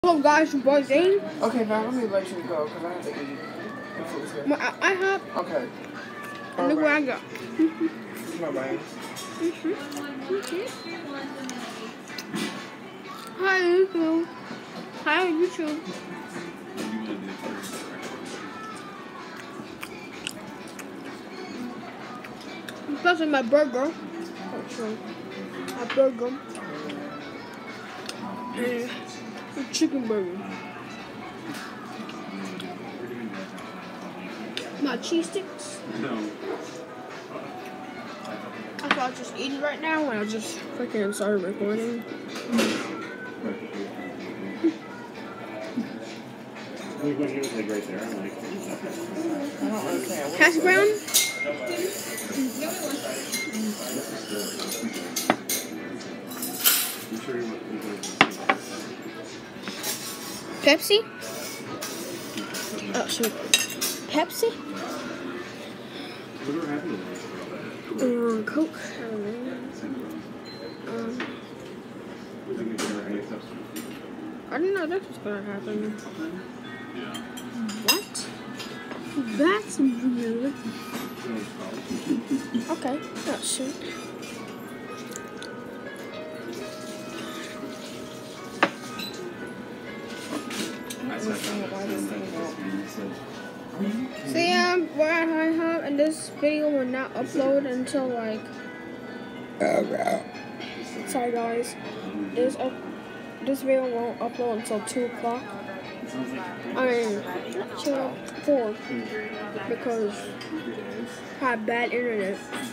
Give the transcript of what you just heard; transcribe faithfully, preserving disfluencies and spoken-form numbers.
Hello guys, your boy Zane. Okay, now let me let you go because I have to eat. My, I have. Okay. And look where I got. This is my bag. Mm-hmm. Mm-hmm. Hi YouTube. Hi YouTube. Especially my burger. Actually, my burger. And a chicken burger. My cheese sticks. No. I thought I was just eating right now when I just freaking started recording. We went here, like right there. I'm like, I don't understand. Hash brown? Pepsi? Oh shoot. Pepsi? Whatever happened to Um, Coke. I don't know. Um, I didn't know this was gonna happen. What? That's weird. Okay. Oh shoot. So yeah, we're at Ihop, and this video will not upload until like. Sorry guys, this up. This video won't upload until two o'clock. I mean, not two, four, because I have bad internet.